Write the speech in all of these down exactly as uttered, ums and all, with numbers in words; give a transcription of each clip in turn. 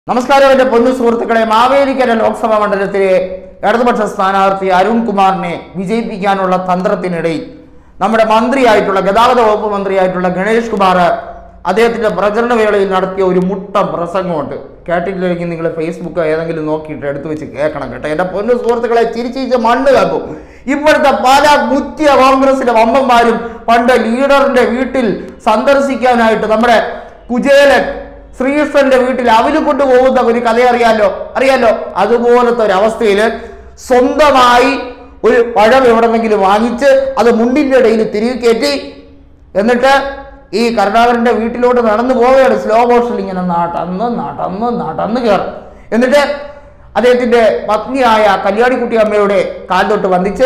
നമസ്കാരം. എൻ്റെ പൊന്നു സുഹൃത്തുക്കളെ, മാവേലിക്കര ലോക്സഭാ മണ്ഡലത്തിലെ ഇടതുപക്ഷ സ്ഥാനാർത്ഥി അരുൺകുമാറിനെ വിജയിപ്പിക്കാനുള്ള തന്ത്രത്തിനിടയിൽ നമ്മുടെ മന്ത്രിയായിട്ടുള്ള ഗതാഗത വകുപ്പ് മന്ത്രിയായിട്ടുള്ള ഗണേഷ് കുമാർ അദ്ദേഹത്തിന്റെ പ്രചരണ വേളയിൽ നടത്തിയ ഒരു മുട്ട പ്രസംഗമുണ്ട്. കേട്ടിട്ടില്ലെങ്കിൽ നിങ്ങൾ ഫേസ്ബുക്ക് ഏതെങ്കിലും നോക്കിയിട്ട് എടുത്തു വെച്ച് കേൾക്കണം കേട്ടോ. എൻ്റെ പൊന്നു സുഹൃത്തുക്കളെ, ചിരിച്ചിരിച്ച് മണ്ണ് കാക്കും. ഇപ്പോഴത്തെ പല മുറ്റിയ കോൺഗ്രസിന്റെ വമ്പന്മാരും പണ്ട് ലീഡറിന്റെ വീട്ടിൽ സന്ദർശിക്കാനായിട്ട് നമ്മുടെ കുചേലൻ ശ്രീകൃഷ്ണന്റെ വീട്ടിൽ അവല് കൊണ്ടുപോകുന്ന ഒരു കഥ അറിയാലോ അറിയാലോ അതുപോലത്തെ ഒരു അവസ്ഥയിൽ സ്വന്തമായി ഒരു പഴം എവിടെന്നെങ്കിലും വാങ്ങിച്ച് അത് മുണ്ടിന്റെ ഇടയിൽ തിരികെ കയറ്റി എന്നിട്ട് ഈ കരുണാകരന്റെ വീട്ടിലോട്ട് നടന്നു പോവുകയാണ്. സ്ലോ മോഷനിൽ ഇങ്ങനെ നടന്ന് നടന്ന് നടന്ന് കയറും. എന്നിട്ട് അദ്ദേഹത്തിന്റെ പത്നിയായ കല്യാണിക്കുട്ടി അമ്മയുടെ കാൽ തൊട്ട് വന്ദിച്ച്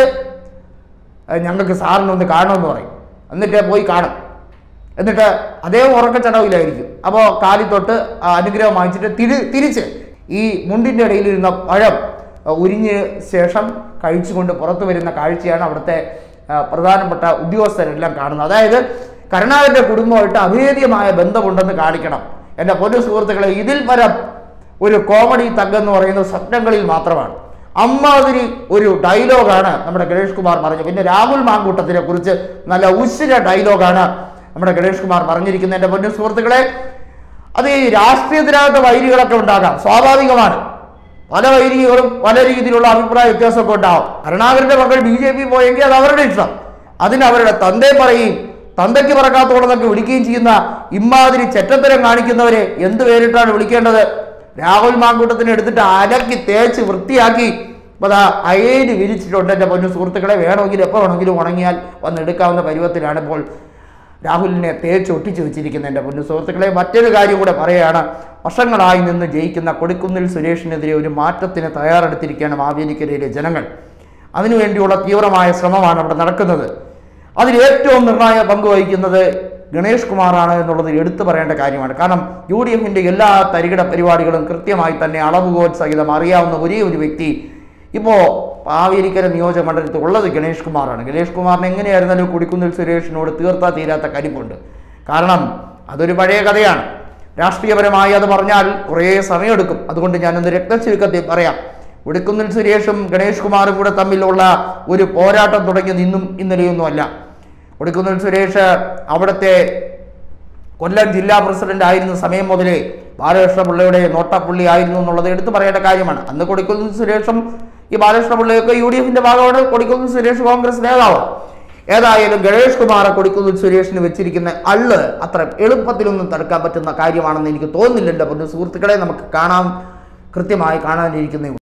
ഞങ്ങൾക്ക് സാറിനൊന്ന് കാണണമെന്ന് പറയും. എന്നിട്ട് പോയി കാണും. എന്നിട്ട് അദ്ദേഹം ഉറക്കച്ചടവിലായിരിക്കും. അപ്പോൾ കാലിൽ തൊട്ട് അനുഗ്രഹം വാങ്ങിച്ചിട്ട് തിരി തിരിച്ച് ഈ മുണ്ടിൻ്റെ ഇടയിലിരുന്ന പഴം ഉരിഞ്ഞ ശേഷം കഴിച്ചുകൊണ്ട് പുറത്തു വരുന്ന കാഴ്ചയാണ് അവിടുത്തെ പ്രധാനപ്പെട്ട ഉദ്യോഗസ്ഥരെല്ലാം കാണുന്നത്. അതായത് കരുണാകരന്റെ കുടുംബമായിട്ട് അഭേദ്യമായ ബന്ധമുണ്ടെന്ന് കാണിക്കണം. എൻ്റെ പൊന്നു സുഹൃത്തുക്കളെ, ഇതിൽ പരം ഒരു കോമഡി തഗ്ഗെന്ന് പറയുന്നത് സ്വപ്നങ്ങളിൽ മാത്രമാണ്. അമ്മാതിരി ഒരു ഡയലോഗാണ് നമ്മുടെ ഗണേഷ് കുമാർ പറഞ്ഞത്. പിന്നെ രാഹുൽ മാങ്കൂട്ടത്തിനെ കുറിച്ച് നല്ല ഉശിര ഡയലോഗാണ് നമ്മുടെ ഗണേഷ് കുമാർ പറഞ്ഞിരിക്കുന്നത്. എൻ്റെ പൊന്നു സുഹൃത്തുക്കളെ, അത് ഈ രാഷ്ട്രീയത്തിനകത്ത് വൈരികളൊക്കെ ഉണ്ടാകാം, സ്വാഭാവികമാണ്. പല വൈരികളും പല രീതിയിലുള്ള അഭിപ്രായ വ്യത്യാസമൊക്കെ ഉണ്ടാവും. കരുണാകരന്റെ മക്കൾ ബി ജെ പി പോയെങ്കിൽ അത് അവരുടെ ഇഷ്ടം. അതിന് അവരുടെ തന്തയെ പറയുകയും തന്തയ്ക്ക് പറക്കാത്തോടെന്നൊക്കെ വിളിക്കുകയും ചെയ്യുന്ന ഇമ്മാതിരി ചെറ്റത്തരം കാണിക്കുന്നവരെ എന്ത് പേരിട്ടാണ് വിളിക്കേണ്ടത്? രാഹുൽ മാങ്കൂട്ടത്തിനെ എടുത്തിട്ട് അലക്കി തേച്ച് വൃത്തിയാക്കി അപ്പോൾ അതാ അയേന് വിരിച്ചിട്ടുണ്ട്. എൻ്റെ പൊന്നു സുഹൃത്തുക്കളെ, വേണമെങ്കിൽ എപ്പോൾ വേണമെങ്കിലും ഉണങ്ങിയാൽ വന്ന് എടുക്കാവുന്ന പരുവത്തിലാണ് ഇപ്പോൾ രാഹുലിനെ തേച്ചൊട്ടിച്ച് വെച്ചിരിക്കുന്നത്. എൻ്റെ പൊന്നു സുഹൃത്തുക്കളെ, മറ്റൊരു കാര്യം കൂടെ പറയുകയാണ്. വർഷങ്ങളായി നിന്ന് ജയിക്കുന്ന കൊടിക്കുന്നിൽ സുരേഷിനെതിരെ ഒരു മാറ്റത്തിന് തയ്യാറെടുത്തിരിക്കുകയാണ് മാവേലിക്കരയിലെ ജനങ്ങൾ. അതിനുവേണ്ടിയുള്ള തീവ്രമായ ശ്രമമാണ് അവിടെ നടക്കുന്നത്. അതിൽ ഏറ്റവും നിർണായക പങ്ക് വഹിക്കുന്നത് ഗണേഷ് കുമാറാണ് എന്നുള്ളത് എടുത്തു പറയേണ്ട കാര്യമാണ്. കാരണം യു ഡി എഫിൻ്റെ എല്ലാ തരികിട പരിപാടികളും കൃത്യമായി തന്നെ അളവുകോൽ സഹിതം അറിയാവുന്ന ഒരേ ഒരു വ്യക്തി ഇപ്പോൾ മാവേലിക്കര നിയോജക മണ്ഡലത്തിൽ ഉള്ളത് ഗണേഷ് കുമാറാണ്. ഗണേഷ് കുമാറിന് എങ്ങനെയായിരുന്നാലും കൊടിക്കുന്നിൽ സുരേഷിനോട് തീർത്താ തീരാത്ത കലിപ്പുണ്ട്. കാരണം അതൊരു പഴയ കഥയാണ്. രാഷ്ട്രീയപരമായി അത് പറഞ്ഞാൽ കുറേ സമയമെടുക്കും. അതുകൊണ്ട് ഞാനൊന്ന് രക്തചുരുക്കത്തിൽ പറയാം. കൊടിക്കുന്നിൽ സുരേഷും ഗണേഷ് കുമാറും കൂടെ തമ്മിലുള്ള ഒരു പോരാട്ടം തുടങ്ങിയത് ഇന്നും ഇന്നലെയൊന്നും അല്ല. കൊടിക്കുന്നിൽ സുരേഷ് അവിടുത്തെ കൊല്ലം ജില്ലാ പ്രസിഡന്റ് ആയിരുന്ന സമയം മുതലേ ബാലകൃഷ്ണപിള്ളയുടെ നോട്ടപ്പുള്ളി ആയിരുന്നു എന്നുള്ളത് എടുത്തു പറയേണ്ട കാര്യമാണ്. അന്ന് കൊടിക്കുന്നിൽ സുരേഷും ഈ ബാലകൃഷ്ണപിള്ളയൊക്കെ യു ഡി എഫിന്റെ ഭാഗമാണ്. കൊടിക്കുന്നിൽ സുരേഷ് കോൺഗ്രസ് നേതാവ്. ഏതായാലും ഗണേഷ് കുമാർ കൊടിക്കുന്നിൽ സുരേഷിന് വെച്ചിരിക്കുന്ന അള്ള് അത്ര എളുപ്പത്തിലൊന്നും തടുക്കാൻ പറ്റുന്ന കാര്യമാണെന്ന് എനിക്ക് തോന്നുന്നില്ല. എൻ്റെ പൊന്നു സുഹൃത്തുക്കളെ, നമുക്ക് കാണാം, കൃത്യമായി കാണാനിരിക്കുന്ന